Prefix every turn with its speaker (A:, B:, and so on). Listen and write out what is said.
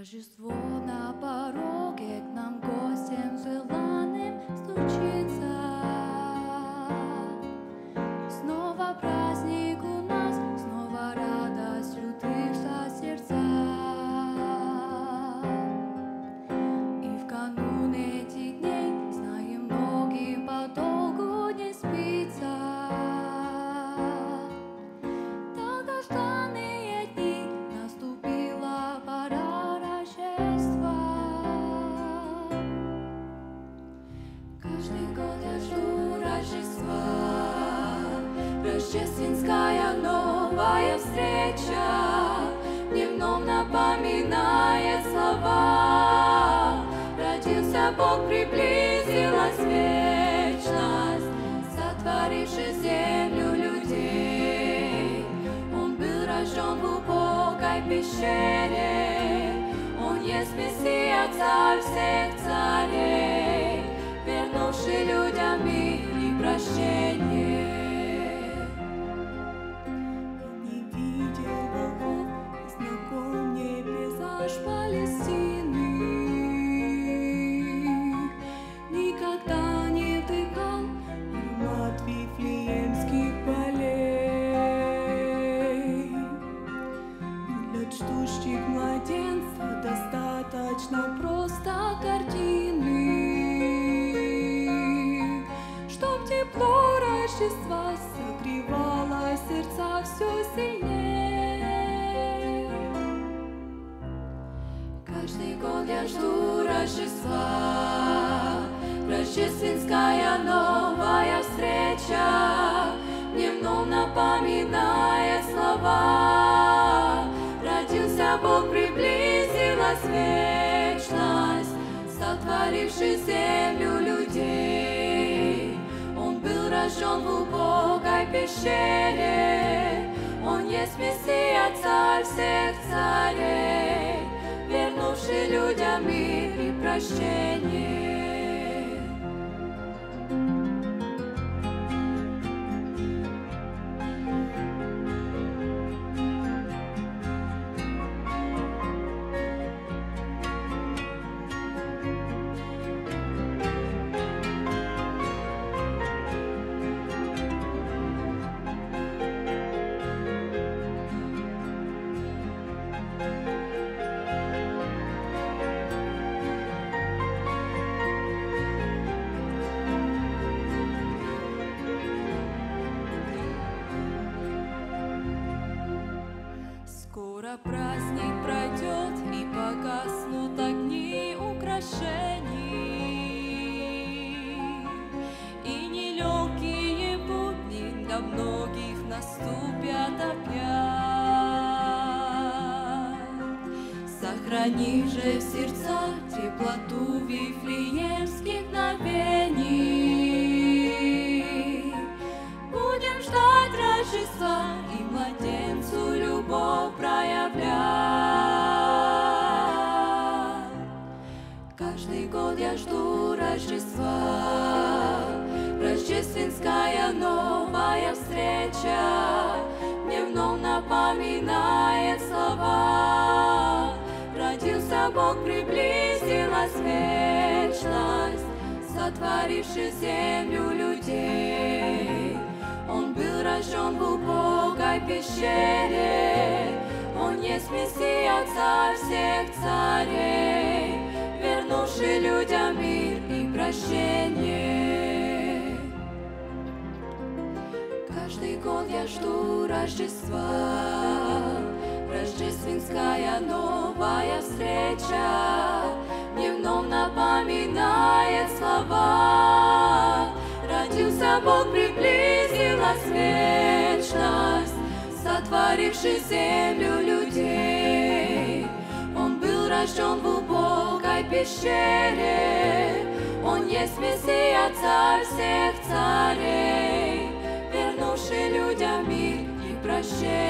A: Рождество на пороге, к нам гостям желанным стучится. Снова праздник у нас, снова радость лютых сердца. И в канун этих дней, знаем, многим подолгу не спится. Долгожданные дни, наступила пора Рождества. Каждый год я жду Рождества. Рождественская новая встреча мне вновь напоминает слова. Родился Бог, приблизилась вечность, сотворивший землю людей. Он был рожден в убогой пещере, Он есть Мессия, Царь всех царей, вернувший людям мир и прощение. Палестины, никогда не вдыхал аромат вифлеемских полей. Для ждущих младенца достаточно просто картины, чтоб тепло Рождества согревало сердца все сильнее. Каждый год я жду Рождества, рождественская новая встреча мне вновь напоминает слова. Родился Бог, приблизилась вечность, сотворивший землю людей. Он был рожден в убогой пещере, Он есть Мессия, Царь всех царей, вернувший людям мир и прощение. Скоро праздник пройдет и погаснут огни украшений, и нелегкие будни для многих наступят опять. Сохранив же в сердцах теплоту вифлеемских мгновений, будем ждать Рождества и младенцу любовь проявлять. Каждый год я жду Рождества, рождественская новая встреча мне вновь напоминает слова. Родился Бог, приблизилась вечность, сотворивший землю людей. Он был рожден в убогой пещере, Он есть Мессия, Царь всех царей, вернувший людям мир и прощение. Каждый год я жду Рождества, рождественская новая встреча мне вновь напоминает слова. Родился Бог, приблизилась вечность, сотворивший землю людей. Он был рожден в убогой пещере, Он есть Мессия, Царь всех царей, вернувший людям мир и прощение.